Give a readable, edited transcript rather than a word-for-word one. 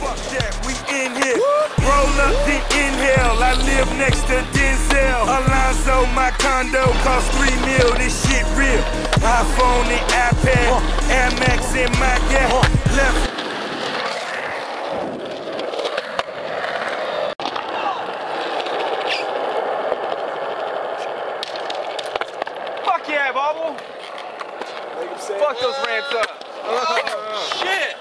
Fuck that, we in here. Roll up, then inhale. I live next to Denzel. Alonzo, my condo cost $3 million. This shit real. iPhone and iPad. Air Max in my gap. Left. Fuck yeah, Bobble. Fuck those ramps up. Oh, shit.